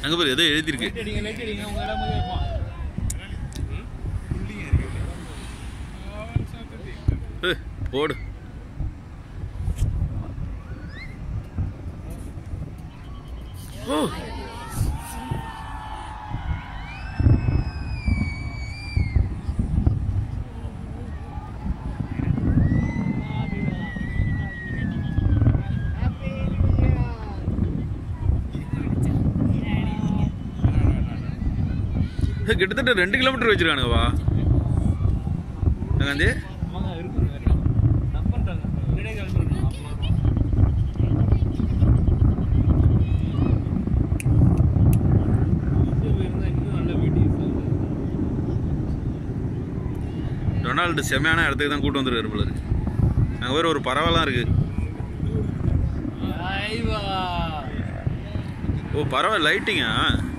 அங்கே பேர் எதோ எழுதியிருக்கு. போடு. ஓ கிட்டத்தட்ட 2 கிலோமீட்டர் வச்சிருக்கானுங்கப்பா. அங்கே டொனால்டு செமையான இடத்துக்கு தான் கூட்டு வந்துருக்காரு போல இருக்கு. அங்கே வேறு ஒரு பறவைலாம் இருக்கு. ஓ பறவை லைட்டிங்கா?